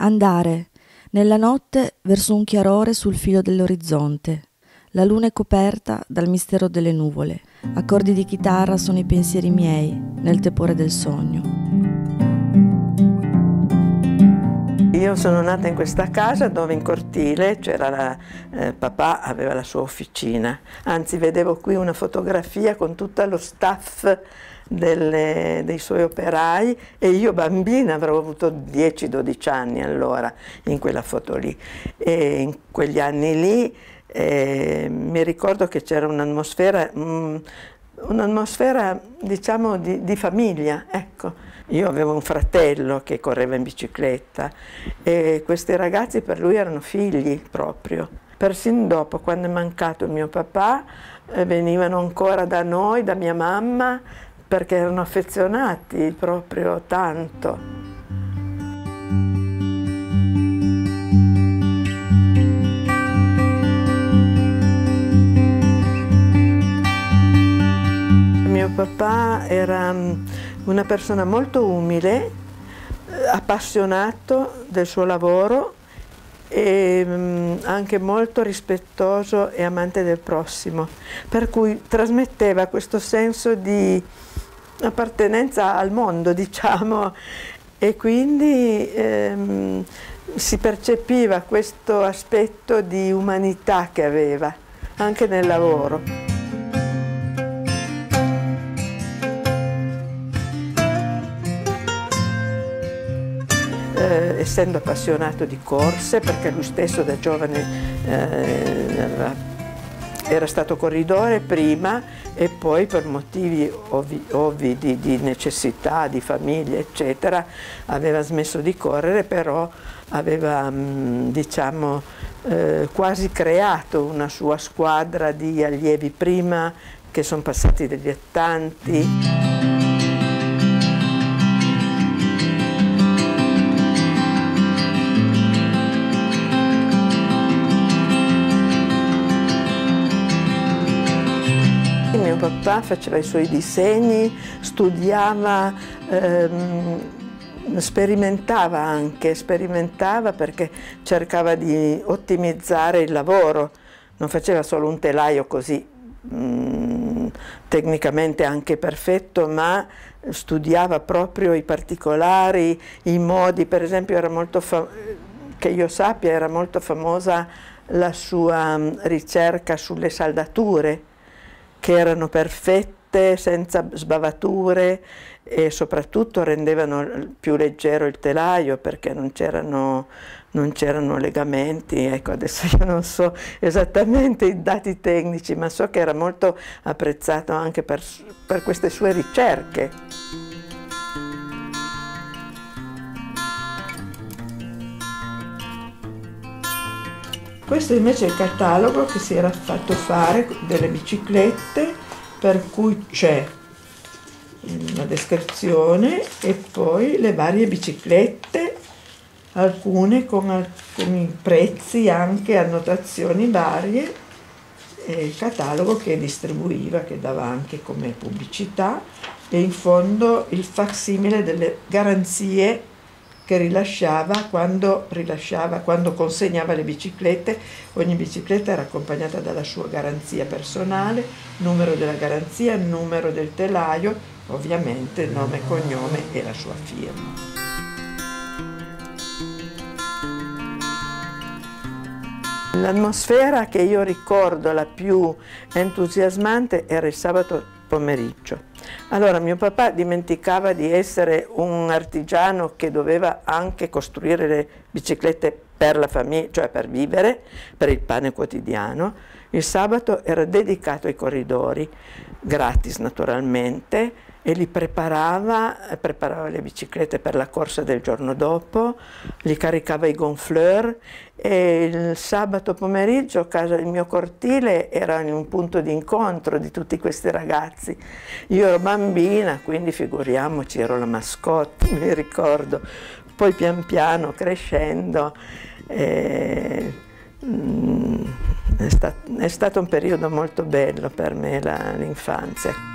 Andare, nella notte verso un chiarore sul filo dell'orizzonte. La luna è coperta dal mistero delle nuvole. Accordi di chitarra sono i pensieri miei nel tepore del sogno. Io sono nata in questa casa dove in cortile c'era papà aveva la sua officina, anzi vedevo qui una fotografia con tutto lo staff dei suoi operai e io bambina avrò avuto 10-12 anni allora in quella foto lì e in quegli anni lì mi ricordo che c'era un'atmosfera diciamo di famiglia, ecco. Io avevo un fratello che correva in bicicletta e questi ragazzi per lui erano figli proprio. Persino dopo, quando è mancato il mio papà, venivano ancora da noi, da mia mamma, perché erano affezionati proprio tanto. Mio papà era una persona molto umile, appassionato del suo lavoro e anche molto rispettoso e amante del prossimo, per cui trasmetteva questo senso di appartenenza al mondo, diciamo, e quindi si percepiva questo aspetto di umanità che aveva anche nel lavoro. Essendo appassionato di corse, perché lui stesso da giovane era stato corridore prima e poi per motivi ovvi di necessità, di famiglia, eccetera, aveva smesso di correre, però aveva diciamo, quasi creato una sua squadra di allievi prima che sono passati dilettanti. Mio papà faceva i suoi disegni, studiava, sperimentava perché cercava di ottimizzare il lavoro, non faceva solo un telaio così tecnicamente anche perfetto, ma studiava proprio i particolari, i modi. Per esempio che io sappia era molto famosa la sua ricerca sulle saldature, che erano perfette, senza sbavature e soprattutto rendevano più leggero il telaio perché non c'erano legamenti. Ecco, adesso io non so esattamente i dati tecnici, ma so che era molto apprezzato anche per queste sue ricerche. Questo invece è il catalogo che si era fatto fare delle biciclette, per cui c'è una descrizione e poi le varie biciclette, alcune con alcuni prezzi, anche annotazioni varie, e il catalogo che distribuiva, che dava anche come pubblicità, e in fondo il facsimile delle garanzie che rilasciava quando consegnava le biciclette. Ogni bicicletta era accompagnata dalla sua garanzia personale, numero della garanzia, numero del telaio, ovviamente nome e cognome e la sua firma. L'atmosfera che io ricordo la più entusiasmante era il sabato pomeriggio. Allora mio papà dimenticava di essere un artigiano che doveva anche costruire le biciclette per la famiglia, cioè per vivere, per il pane quotidiano. Il sabato era dedicato ai corridori, gratis naturalmente, e li preparava le biciclette per la corsa del giorno dopo, li caricava i gonfleur e il sabato pomeriggio il mio cortile era un punto di incontro di tutti questi ragazzi. Io ero bambina, quindi figuriamoci, ero la mascotte, mi ricordo. Poi pian piano crescendo è stato un periodo molto bello per me l'infanzia.